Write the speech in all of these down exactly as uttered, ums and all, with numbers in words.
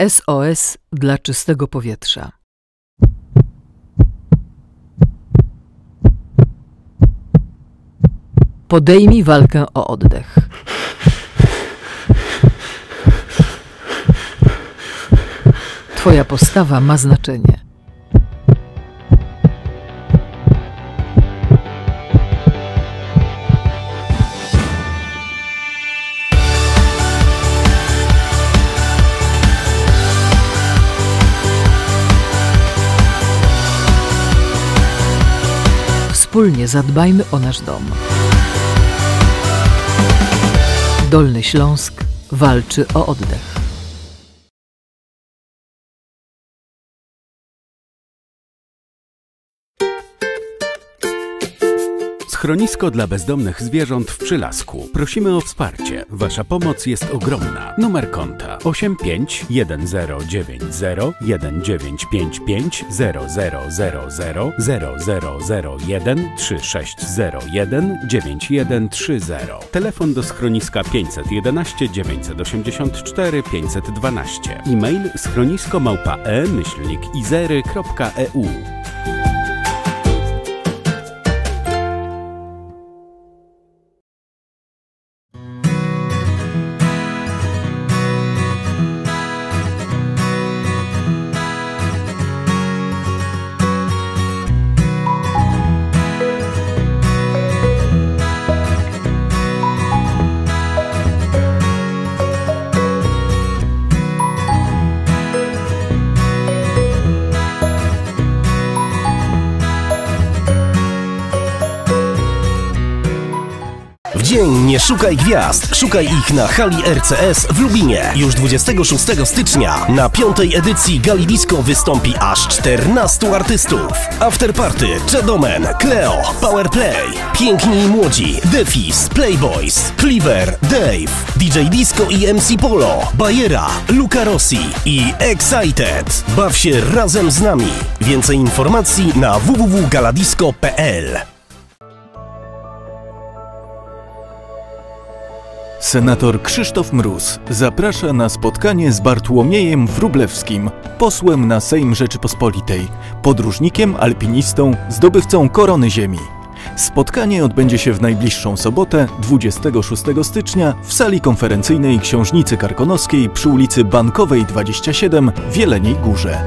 S O S dla czystego powietrza. Podejmij walkę o oddech. Twoja postawa ma znaczenie. Wspólnie zadbajmy o nasz dom. Dolny Śląsk walczy o oddech. Schronisko dla bezdomnych zwierząt w Przylasku. Prosimy o wsparcie. Wasza pomoc jest ogromna. Numer konta osiem pięć jeden zero dziewięć zero jeden dziewięć pięć pięć zero zero zero zero zero zero zero jeden trzy sześć zero jeden dziewięć jeden trzy zero. Telefon do schroniska pięćset jedenaście dziewięćset osiemdziesiąt cztery pięćset dwanaście. E-mail schronisko małpa e myślnik izery kropka e u. Dzień nie szukaj gwiazd, szukaj ich na hali R C S w Lubinie. Już dwudziestego szóstego stycznia na piątej edycji Gali Disco wystąpi aż czternastu artystów. Afterparty, Chadomen, Cleo, Powerplay, Piękni i Młodzi, Defis, Playboys, Cleaver, Dave, D J Disco i M C Polo, Bajera, Luca Rossi i Excited. Baw się razem z nami. Więcej informacji na w w w kropka galadisco kropka p l. Senator Krzysztof Mróz zaprasza na spotkanie z Bartłomiejem Wróblewskim, posłem na Sejm Rzeczypospolitej, podróżnikiem, alpinistą, zdobywcą korony ziemi. Spotkanie odbędzie się w najbliższą sobotę, dwudziestego szóstego stycznia, w sali konferencyjnej Książnicy Karkonoskiej przy ulicy Bankowej dwadzieścia siedem w Jeleniej Górze.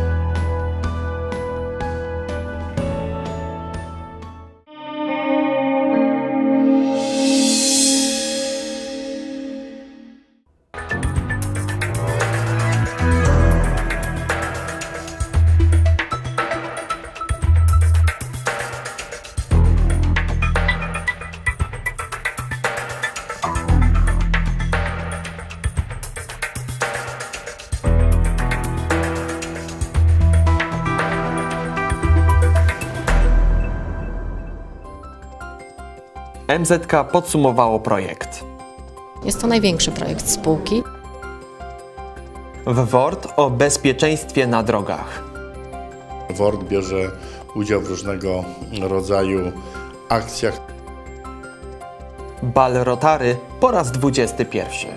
M Z K podsumowało projekt. Jest to największy projekt spółki. W W O R D o bezpieczeństwie na drogach. W O R D bierze udział w różnego rodzaju akcjach. Bal Rotary po raz dwudziesty pierwszy.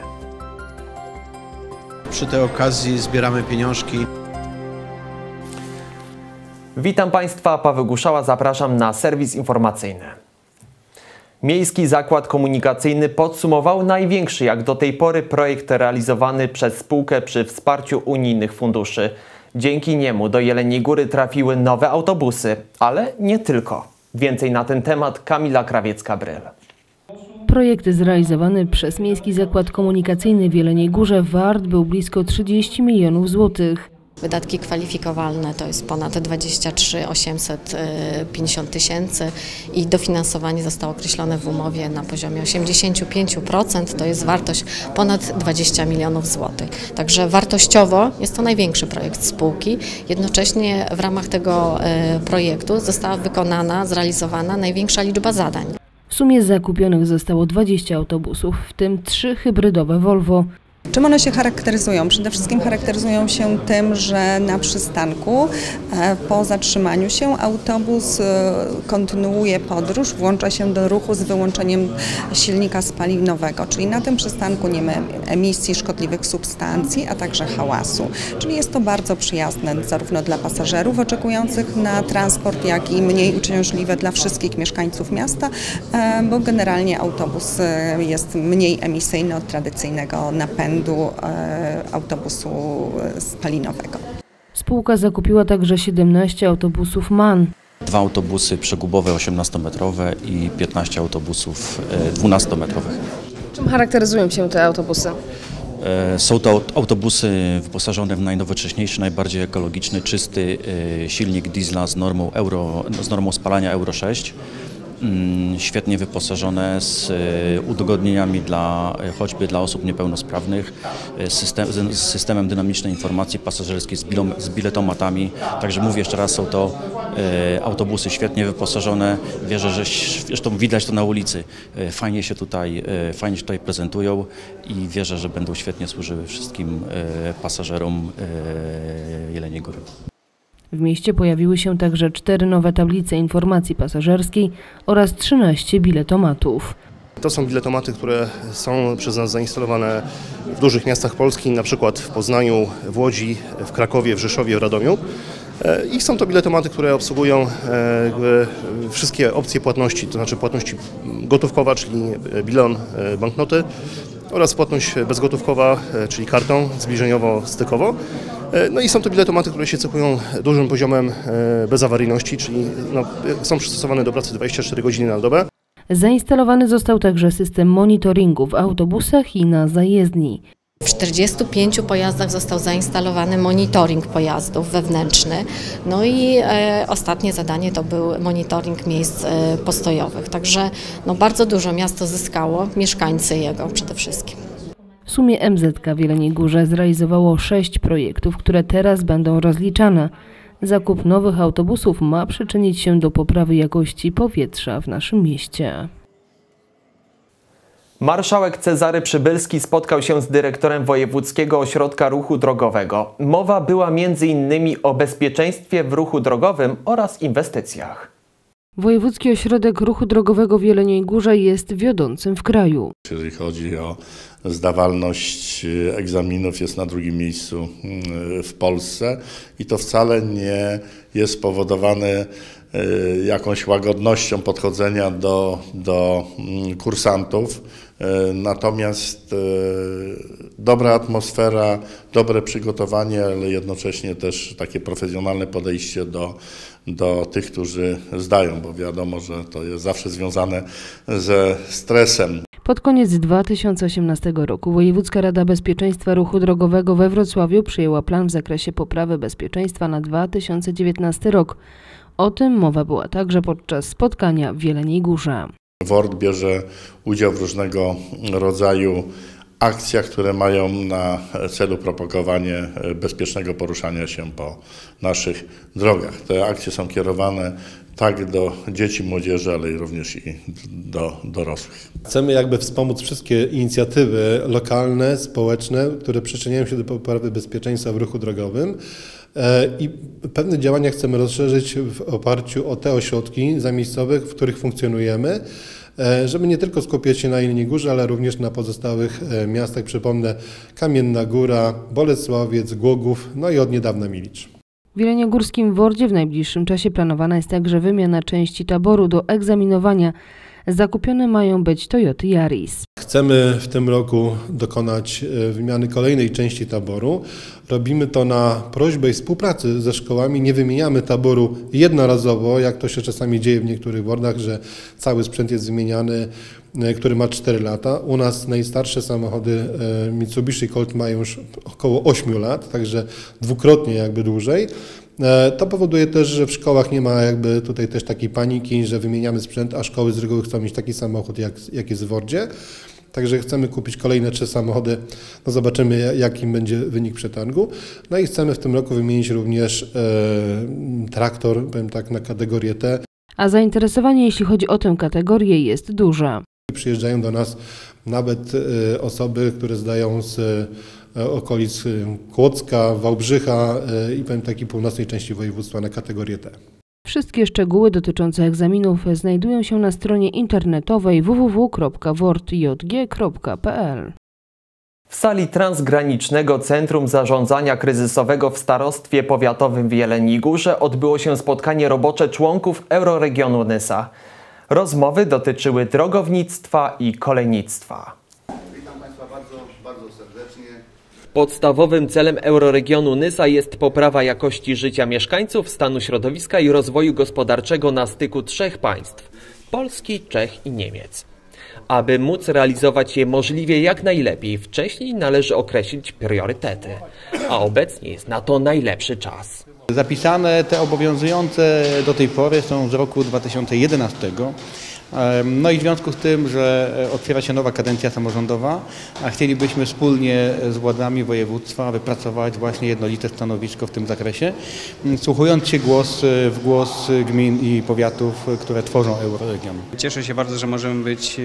Przy tej okazji zbieramy pieniążki. Witam Państwa, Paweł Guszała, zapraszam na serwis informacyjny. Miejski Zakład Komunikacyjny podsumował największy jak do tej pory projekt realizowany przez spółkę przy wsparciu unijnych funduszy. Dzięki niemu do Jeleniej Góry trafiły nowe autobusy, ale nie tylko. Więcej na ten temat Kamila Krawiecka-Bryl. Projekt zrealizowany przez Miejski Zakład Komunikacyjny w Jeleniej Górze wart był blisko trzydzieści milionów złotych. Wydatki kwalifikowalne to jest ponad dwadzieścia trzy tysiące osiemset pięćdziesiąt tysięcy i dofinansowanie zostało określone w umowie na poziomie osiemdziesiąt pięć procent, to jest wartość ponad dwadzieścia milionów złotych. Także wartościowo jest to największy projekt spółki. Jednocześnie w ramach tego projektu została wykonana, zrealizowana największa liczba zadań. W sumie zakupionych zostało dwadzieścia autobusów, w tym trzy hybrydowe Volvo. Czym one się charakteryzują? Przede wszystkim charakteryzują się tym, że na przystanku po zatrzymaniu się autobus kontynuuje podróż, włącza się do ruchu z wyłączeniem silnika spalinowego, czyli na tym przystanku nie ma emisji szkodliwych substancji, a także hałasu. Czyli jest to bardzo przyjazne zarówno dla pasażerów oczekujących na transport, jak i mniej uciążliwe dla wszystkich mieszkańców miasta, bo generalnie autobus jest mniej emisyjny od tradycyjnego napędu autobusu spalinowego. Spółka zakupiła także siedemnaście autobusów MAN. Dwa autobusy przegubowe osiemnastometrowe i piętnaście autobusów dwunastometrowych. Czym charakteryzują się te autobusy? Są to autobusy wyposażone w najnowocześniejszy, najbardziej ekologiczny, czysty silnik diesla z normą, euro, z normą spalania Euro sześć. Świetnie wyposażone z udogodnieniami dla, choćby dla osób niepełnosprawnych, system, z systemem dynamicznej informacji pasażerskiej, z, bilom, z biletomatami. Także mówię jeszcze raz, są to e, autobusy świetnie wyposażone. Wierzę, że zresztą widać to na ulicy. E, fajnie się tutaj, e, fajnie się tutaj prezentują i wierzę, że będą świetnie służyły wszystkim e, pasażerom e, Jeleniej Góry. W mieście pojawiły się także cztery nowe tablice informacji pasażerskiej oraz trzynaście biletomatów. To są biletomaty, które są przez nas zainstalowane w dużych miastach Polski, na przykład w Poznaniu, w Łodzi, w Krakowie, w Rzeszowie, w Radomiu. I są to biletomaty, które obsługują wszystkie opcje płatności, to znaczy płatności gotówkowa, czyli bilon, banknoty, oraz płatność bezgotówkowa, czyli kartą zbliżeniowo-stykowo. No i są to biletomaty, które się cechują dużym poziomem bezawaryjności, czyli no, są przystosowane do pracy dwadzieścia cztery godziny na dobę. Zainstalowany został także system monitoringu w autobusach i na zajezdni. W czterdziestu pięciu pojazdach został zainstalowany monitoring pojazdów wewnętrzny, no i e, ostatnie zadanie to był monitoring miejsc e, postojowych, także no, bardzo dużo miasto zyskało, mieszkańcy jego przede wszystkim. W sumie M Z K w Jeleniej Górze zrealizowało sześć projektów, które teraz będą rozliczane. Zakup nowych autobusów ma przyczynić się do poprawy jakości powietrza w naszym mieście. Marszałek Cezary Przybylski spotkał się z dyrektorem Wojewódzkiego Ośrodka Ruchu Drogowego. Mowa była między innymi o bezpieczeństwie w ruchu drogowym oraz inwestycjach. Wojewódzki Ośrodek Ruchu Drogowego w Jeleniej Górze jest wiodącym w kraju. Jeżeli chodzi o zdawalność egzaminów, jest na drugim miejscu w Polsce i to wcale nie jest spowodowane jakąś łagodnością podchodzenia do, do kursantów. Natomiast dobra atmosfera, dobre przygotowanie, ale jednocześnie też takie profesjonalne podejście do, do tych, którzy zdają, bo wiadomo, że to jest zawsze związane ze stresem. Pod koniec dwa tysiące osiemnastego roku Wojewódzka Rada Bezpieczeństwa Ruchu Drogowego we Wrocławiu przyjęła plan w zakresie poprawy bezpieczeństwa na dwa tysiące dziewiętnasty rok. O tym mowa była także podczas spotkania w Jeleniej Górze. W O R D bierze udział w różnego rodzaju akcjach, które mają na celu propagowanie bezpiecznego poruszania się po naszych drogach. Te akcje są kierowane tak do dzieci, młodzieży, ale również i do dorosłych. Chcemy jakby wspomóc wszystkie inicjatywy lokalne, społeczne, które przyczyniają się do poprawy bezpieczeństwa w ruchu drogowym. I pewne działania chcemy rozszerzyć w oparciu o te ośrodki zamiejscowych, w których funkcjonujemy, żeby nie tylko skupiać się na Jeleniej Górze, ale również na pozostałych miastach. Przypomnę, Kamienna Góra, Bolesławiec, Głogów, no i od niedawna Milicz. W jeleniogórskim WORD-zie w najbliższym czasie planowana jest także wymiana części taboru do egzaminowania. Zakupione mają być Toyoty Yaris. Chcemy w tym roku dokonać wymiany kolejnej części taboru. Robimy to na prośbę i współpracy ze szkołami. Nie wymieniamy taboru jednorazowo, jak to się czasami dzieje w niektórych wordach, że cały sprzęt jest wymieniany, który ma cztery lata. U nas najstarsze samochody Mitsubishi Colt mają już około ośmiu lat, także dwukrotnie jakby dłużej. To powoduje też, że w szkołach nie ma jakby tutaj też takiej paniki, że wymieniamy sprzęt, a szkoły z reguły chcą mieć taki samochód, jak, jak jest w WORD-zie. Także chcemy kupić kolejne trzy samochody, no zobaczymy jaki będzie wynik przetargu. No i chcemy w tym roku wymienić również e, traktor, powiem tak, na kategorię T. A zainteresowanie jeśli chodzi o tę kategorię jest duże. Przyjeżdżają do nas nawet osoby, które zdają z okolic Kłodzka, Wałbrzycha i powiem takiej północnej części województwa na kategorię T. Wszystkie szczegóły dotyczące egzaminów znajdują się na stronie internetowej w w w kropka wortjg kropka p l. W sali Transgranicznego Centrum Zarządzania Kryzysowego w Starostwie Powiatowym w Jeleniej Górze odbyło się spotkanie robocze członków Euroregionu Nysa. Rozmowy dotyczyły drogownictwa i kolejnictwa. Witam Państwa bardzo, bardzo serdecznie. Podstawowym celem Euroregionu Nysa jest poprawa jakości życia mieszkańców, stanu środowiska i rozwoju gospodarczego na styku trzech państw – Polski, Czech i Niemiec. Aby móc realizować je możliwie jak najlepiej, wcześniej należy określić priorytety, a obecnie jest na to najlepszy czas. Zapisane te obowiązujące do tej pory są z roku dwa tysiące jedenastego. No i w związku z tym, że otwiera się nowa kadencja samorządowa, a chcielibyśmy wspólnie z władzami województwa wypracować właśnie jednolite stanowisko w tym zakresie, wsłuchując się głos, w głos gmin i powiatów, które tworzą Euroregion. Cieszę się bardzo, że możemy być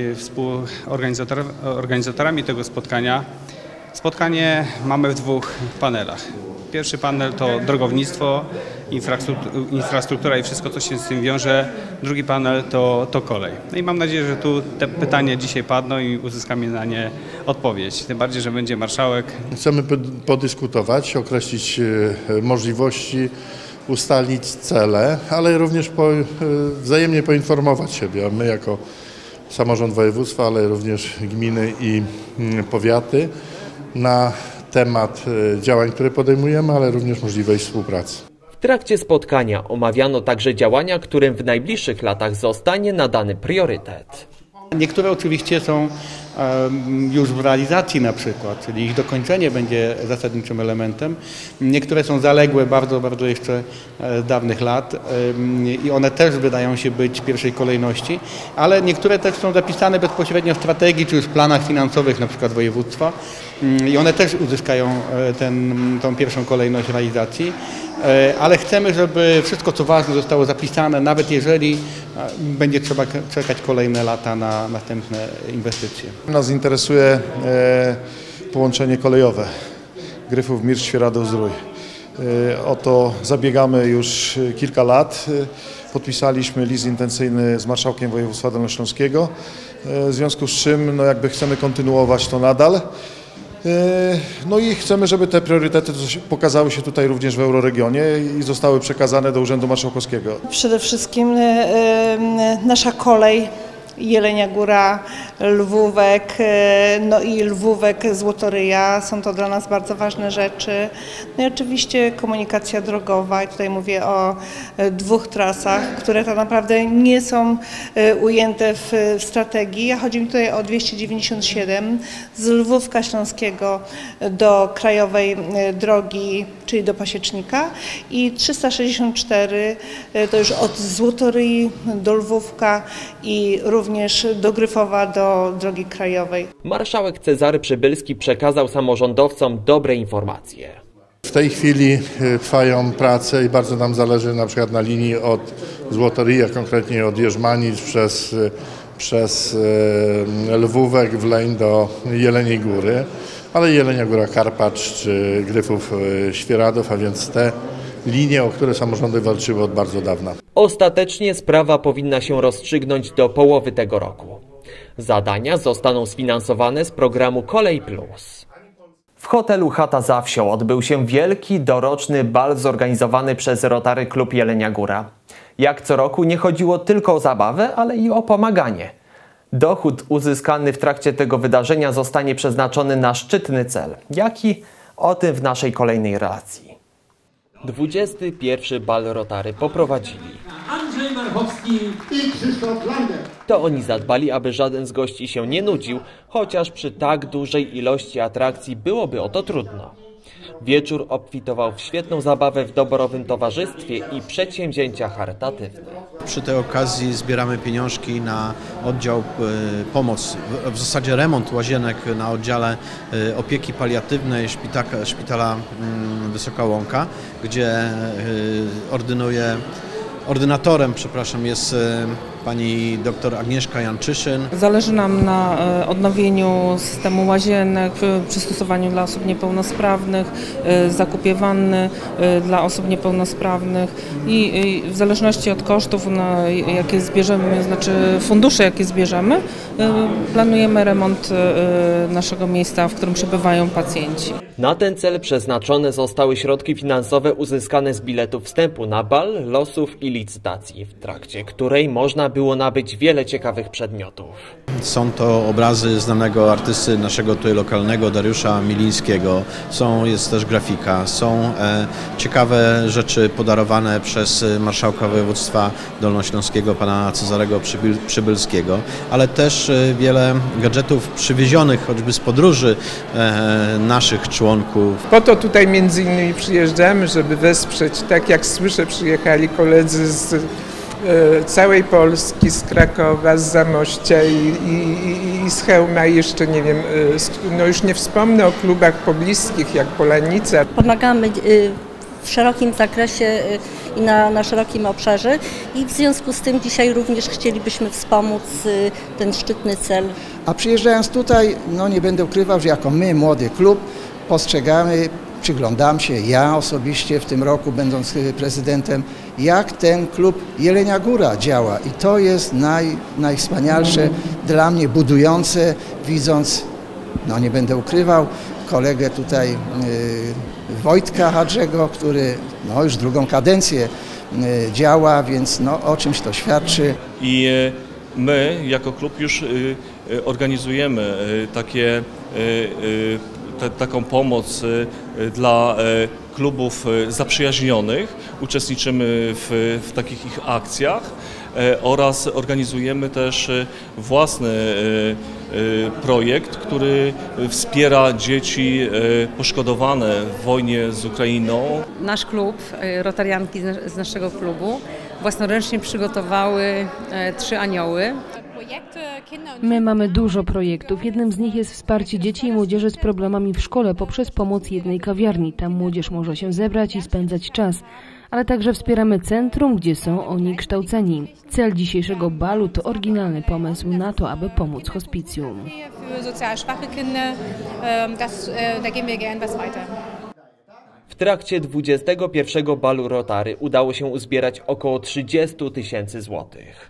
współorganizatorami tego spotkania. Spotkanie mamy w dwóch panelach. Pierwszy panel to drogownictwo, infrastruktura i wszystko, co się z tym wiąże. Drugi panel to, to kolej. No i mam nadzieję, że tu te pytania dzisiaj padną i uzyskamy na nie odpowiedź. Tym bardziej, że będzie marszałek. Chcemy podyskutować, określić możliwości, ustalić cele, ale również po, wzajemnie poinformować siebie. My jako samorząd województwa, ale również gminy i powiaty na temat działań, które podejmujemy, ale również możliwej współpracy. W trakcie spotkania omawiano także działania, którym w najbliższych latach zostanie nadany priorytet. Niektóre oczywiście są już w realizacji na przykład, czyli ich dokończenie będzie zasadniczym elementem. Niektóre są zaległe bardzo, bardzo jeszcze z dawnych lat i one też wydają się być w pierwszej kolejności, ale niektóre też są zapisane bezpośrednio w strategii czy już w planach finansowych na przykład województwa i one też uzyskają ten, tą pierwszą kolejność realizacji. Ale chcemy, żeby wszystko co ważne zostało zapisane, nawet jeżeli będzie trzeba czekać kolejne lata na następne inwestycje. Nas interesuje połączenie kolejowe Gryfów, Mirz, Świeradow, Zdrój. O to zabiegamy już kilka lat. Podpisaliśmy list intencyjny z marszałkiem województwa dolnośląskiego, w związku z czym no jakby chcemy kontynuować to nadal. No i chcemy, żeby te priorytety pokazały się tutaj również w Euroregionie i zostały przekazane do Urzędu Marszałkowskiego. Przede wszystkim nasza kolej, Jelenia Góra, Lwówek, no i Lwówek, Złotoryja, są to dla nas bardzo ważne rzeczy. No i oczywiście komunikacja drogowa, i tutaj mówię o dwóch trasach, które tak naprawdę nie są ujęte w strategii, a chodzi mi tutaj o dwieście dziewięćdziesiąt siedem z Lwówka Śląskiego do krajowej drogi, czyli do Pasiecznika, i trzysta sześćdziesiąt cztery to już od Złotoryi do Lwówka i również do Gryfowa, do drogi krajowej. Marszałek Cezary Przybylski przekazał samorządowcom dobre informacje. W tej chwili trwają prace i bardzo nam zależy na przykład na linii od Złotoryi, a konkretnie od Jerzmanic przez, przez Lwówek w Leń do Jeleniej Góry, ale Jelenia Góra, Karpacz czy Gryfów, Świeradow, a więc te linie, o które samorządy walczyły od bardzo dawna. Ostatecznie sprawa powinna się rozstrzygnąć do połowy tego roku. Zadania zostaną sfinansowane z programu Kolej Plus. W hotelu Chata za Wsią odbył się wielki, doroczny bal zorganizowany przez Rotary Klub Jelenia Góra. Jak co roku nie chodziło tylko o zabawę, ale i o pomaganie. Dochód uzyskany w trakcie tego wydarzenia zostanie przeznaczony na szczytny cel. Jaki? O tym w naszej kolejnej relacji. dwudziesty pierwszy bal Rotary poprowadzili Andrzej Marchowski i Krzysztof Lander. To oni zadbali, aby żaden z gości się nie nudził, chociaż przy tak dużej ilości atrakcji byłoby o to trudno. Wieczór obfitował w świetną zabawę w doborowym towarzystwie i przedsięwzięcia charytatywne. Przy tej okazji zbieramy pieniążki na oddział y, pomoc, w, w zasadzie remont łazienek na oddziale y, opieki paliatywnej szpitaka, szpitala y, Wysoka Łąka, gdzie y, ordynuje, ordynatorem przepraszam, jest y, pani dr Agnieszka Janczyszyn. Zależy nam na odnowieniu systemu łazienek, przystosowaniu dla osób niepełnosprawnych, zakupie wanny dla osób niepełnosprawnych i w zależności od kosztów, na jakie zbierzemy, znaczy fundusze, jakie zbierzemy, planujemy remont naszego miejsca, w którym przebywają pacjenci. Na ten cel przeznaczone zostały środki finansowe uzyskane z biletów wstępu na bal, losów i licytacji, w trakcie której można było nabyć wiele ciekawych przedmiotów. Są to obrazy znanego artysty naszego tutaj lokalnego, Dariusza Milińskiego. Są, jest też grafika, są e, ciekawe rzeczy podarowane przez marszałka województwa dolnośląskiego, pana Cezarego Przybyl, Przybylskiego, ale też e, wiele gadżetów przywiezionych choćby z podróży e, naszych członków. Po to tutaj między innymi przyjeżdżamy, żeby wesprzeć, tak jak słyszę, przyjechali koledzy z całej Polski, z Krakowa, z Zamościa i, i, i z Chełma, i jeszcze nie wiem, no już nie wspomnę o klubach pobliskich jak Polanica. Pomagamy w szerokim zakresie i na, na szerokim obszarze i w związku z tym dzisiaj również chcielibyśmy wspomóc ten szczytny cel. A przyjeżdżając tutaj, no nie będę ukrywał, że jako my, młody klub, postrzegamy, przyglądam się, ja osobiście w tym roku, będąc prezydentem, jak ten klub Jelenia Góra działa i to jest naj, najwspanialsze dla mnie, budujące, widząc, no nie będę ukrywał, kolegę tutaj y, Wojtka Hadrzego, który no już drugą kadencję y, działa, więc no o czymś to świadczy. I y, my jako klub już y, y, organizujemy y, takie y, y, Te, taką pomoc dla klubów zaprzyjaźnionych, uczestniczymy w, w takich ich akcjach oraz organizujemy też własny projekt, który wspiera dzieci poszkodowane w wojnie z Ukrainą. Nasz klub, rotarianki z naszego klubu, własnoręcznie przygotowały trzy anioły. My mamy dużo projektów. Jednym z nich jest wsparcie dzieci i młodzieży z problemami w szkole poprzez pomoc jednej kawiarni. Tam młodzież może się zebrać i spędzać czas. Ale także wspieramy centrum, gdzie są oni kształceni. Cel dzisiejszego balu to oryginalny pomysł na to, aby pomóc hospicjum. W trakcie dwudziestego pierwszego balu Rotary udało się uzbierać około trzydzieści tysięcy złotych.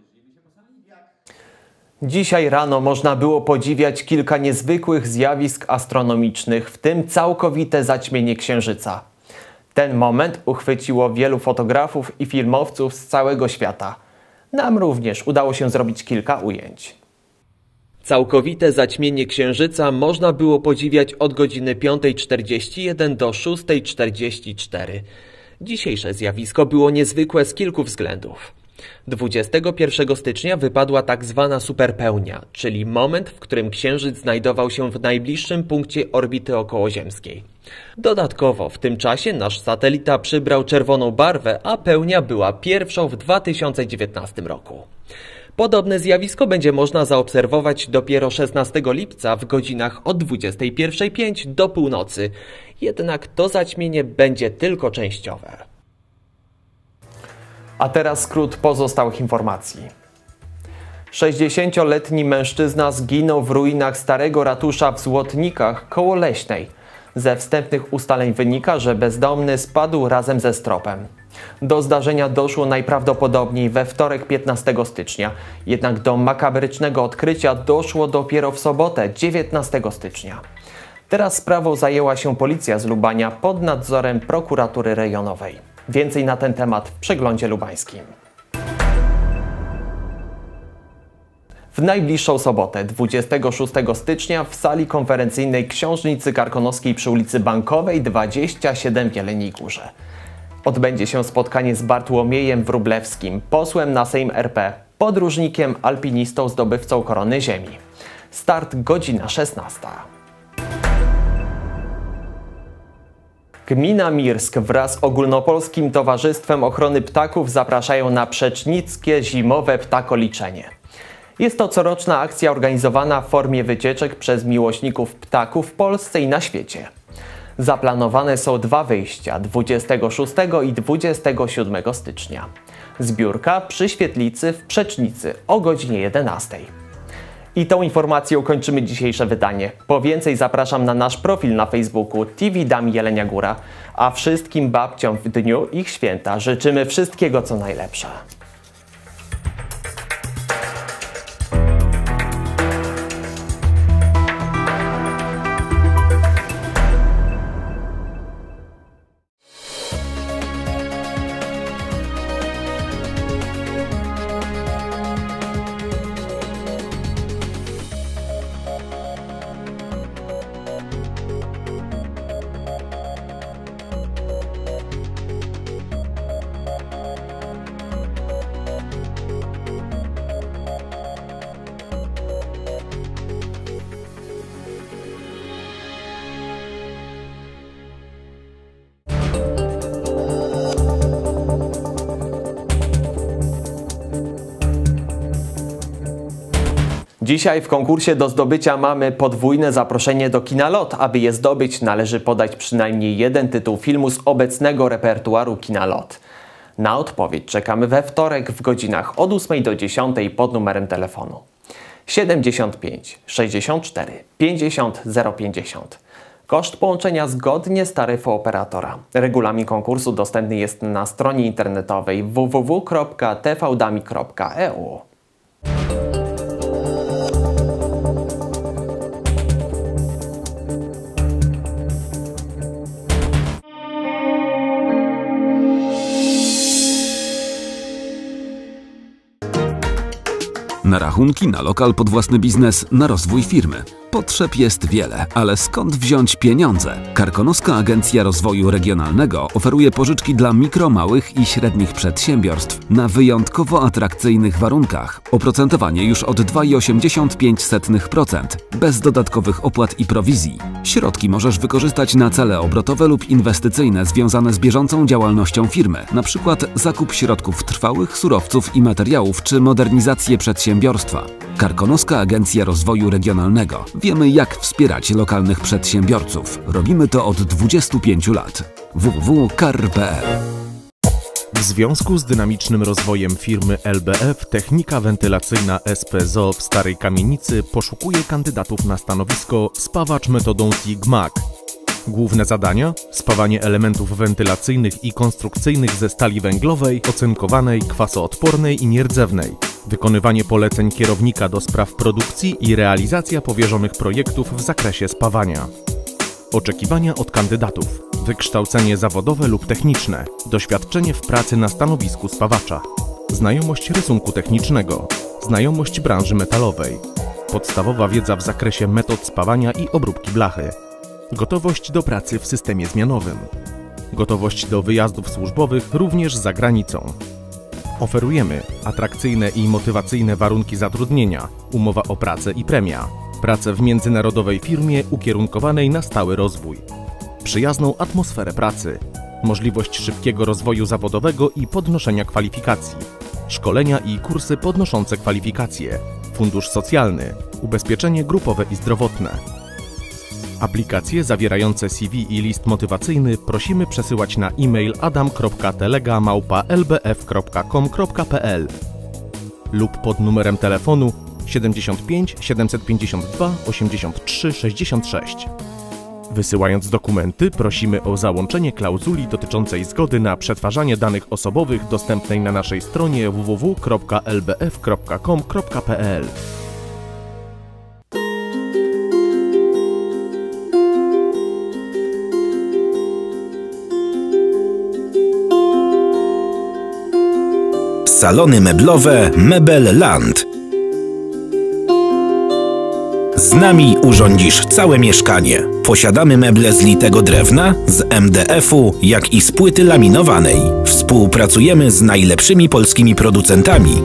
Dzisiaj rano można było podziwiać kilka niezwykłych zjawisk astronomicznych, w tym całkowite zaćmienie Księżyca. Ten moment uchwyciło wielu fotografów i filmowców z całego świata. Nam również udało się zrobić kilka ujęć. Całkowite zaćmienie Księżyca można było podziwiać od godziny piątej czterdzieści jeden do szóstej czterdzieści cztery. Dzisiejsze zjawisko było niezwykłe z kilku względów. dwudziestego pierwszego stycznia wypadła tak zwana superpełnia, czyli moment, w którym Księżyc znajdował się w najbliższym punkcie orbity okołoziemskiej. Dodatkowo w tym czasie nasz satelita przybrał czerwoną barwę, a pełnia była pierwszą w dwa tysiące dziewiętnastym roku. Podobne zjawisko będzie można zaobserwować dopiero szesnastego lipca w godzinach od dwudziestej pierwszej pięć do północy, jednak to zaćmienie będzie tylko częściowe. A teraz skrót pozostałych informacji. sześćdziesięcioletni mężczyzna zginął w ruinach starego ratusza w Złotnikach koło Leśnej. Ze wstępnych ustaleń wynika, że bezdomny spadł razem ze stropem. Do zdarzenia doszło najprawdopodobniej we wtorek piętnastego stycznia, jednak do makabrycznego odkrycia doszło dopiero w sobotę dziewiętnastego stycznia. Teraz sprawą zajęła się policja z Lubania pod nadzorem prokuratury rejonowej. Więcej na ten temat w Przeglądzie Lubańskim. W najbliższą sobotę, dwudziestego szóstego stycznia, w sali konferencyjnej Książnicy Karkonoskiej przy ulicy Bankowej dwadzieścia siedem w Jeleniej Górze odbędzie się spotkanie z Bartłomiejem Wróblewskim, posłem na Sejm R P, podróżnikiem, alpinistą, zdobywcą Korony Ziemi. Start godzina szesnasta. Gmina Mirsk wraz z Ogólnopolskim Towarzystwem Ochrony Ptaków zapraszają na przecznickie zimowe ptakoliczenie. Jest to coroczna akcja organizowana w formie wycieczek przez miłośników ptaków w Polsce i na świecie. Zaplanowane są dwa wyjścia, dwudziestego szóstego i dwudziestego siódmego stycznia. Zbiórka przy świetlicy w Przecznicy o godzinie jedenastej. I tą informacją kończymy dzisiejsze wydanie. Po więcej zapraszam na nasz profil na Facebooku T V Dami Jelenia Góra, a wszystkim babciom w dniu ich święta życzymy wszystkiego co najlepsze. Dzisiaj w konkursie do zdobycia mamy podwójne zaproszenie do kina Lot. Aby je zdobyć, należy podać przynajmniej jeden tytuł filmu z obecnego repertuaru kina Lot. Na odpowiedź czekamy we wtorek w godzinach od ósmej do dziesiątej pod numerem telefonu siedemdziesiąt pięć sześćdziesiąt cztery pięćdziesiąt zero pięćdziesiąt. Koszt połączenia zgodnie z taryfą operatora. Regulamin konkursu dostępny jest na stronie internetowej w w w kropka t v dami kropka e u. Na rachunki, na lokal pod własny biznes, na rozwój firmy. Potrzeb jest wiele, ale skąd wziąć pieniądze? Karkonoska Agencja Rozwoju Regionalnego oferuje pożyczki dla mikro, małych i średnich przedsiębiorstw na wyjątkowo atrakcyjnych warunkach. Oprocentowanie już od dwa przecinek osiemdziesiąt pięć procent, bez dodatkowych opłat i prowizji. Środki możesz wykorzystać na cele obrotowe lub inwestycyjne związane z bieżącą działalnością firmy, np. zakup środków trwałych, surowców i materiałów czy modernizację przedsiębiorstwa. Karkonoska Agencja Rozwoju Regionalnego. Wiemy, jak wspierać lokalnych przedsiębiorców. Robimy to od dwudziestu pięciu lat. w w w kropka k a r kropka p l. W związku z dynamicznym rozwojem firmy L B F Technika Wentylacyjna S P Z O O w Starej Kamienicy poszukuje kandydatów na stanowisko spawacz metodą T I G M A C. Główne zadania: spawanie elementów wentylacyjnych i konstrukcyjnych ze stali węglowej, ocynkowanej, kwasoodpornej i nierdzewnej, wykonywanie poleceń kierownika do spraw produkcji i realizacja powierzonych projektów w zakresie spawania. Oczekiwania od kandydatów: wykształcenie zawodowe lub techniczne, doświadczenie w pracy na stanowisku spawacza, znajomość rysunku technicznego, znajomość branży metalowej, podstawowa wiedza w zakresie metod spawania i obróbki blachy, gotowość do pracy w systemie zmianowym, gotowość do wyjazdów służbowych również za granicą. Oferujemy atrakcyjne i motywacyjne warunki zatrudnienia, umowa o pracę i premia, pracę w międzynarodowej firmie ukierunkowanej na stały rozwój, przyjazną atmosferę pracy, możliwość szybkiego rozwoju zawodowego i podnoszenia kwalifikacji, szkolenia i kursy podnoszące kwalifikacje, fundusz socjalny, ubezpieczenie grupowe i zdrowotne. Aplikacje zawierające C V i list motywacyjny prosimy przesyłać na e-mail adam kropka telega małpa l b f kropka com kropka p l lub pod numerem telefonu siedemdziesiąt pięć siedemset pięćdziesiąt dwa osiemdziesiąt trzy sześćdziesiąt sześć. Wysyłając dokumenty prosimy o załączenie klauzuli dotyczącej zgody na przetwarzanie danych osobowych dostępnej na naszej stronie w w w kropka l b f kropka com kropka p l. Salony meblowe Mebel Land. Z nami urządzisz całe mieszkanie. Posiadamy meble z litego drewna, z M D F u, jak i z płyty laminowanej. Współpracujemy z najlepszymi polskimi producentami.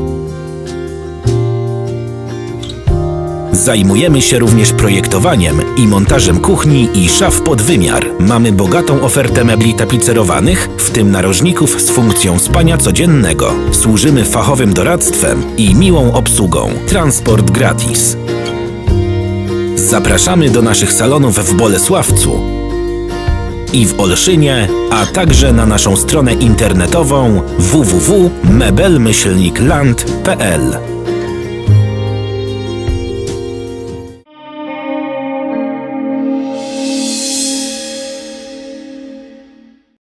Zajmujemy się również projektowaniem i montażem kuchni i szaf pod wymiar. Mamy bogatą ofertę mebli tapicerowanych, w tym narożników z funkcją spania codziennego. Służymy fachowym doradztwem i miłą obsługą. Transport gratis. Zapraszamy do naszych salonów w Bolesławcu. i w Olszynie, a także na naszą stronę internetową w w w kropka mebel myślnik land kropka p l.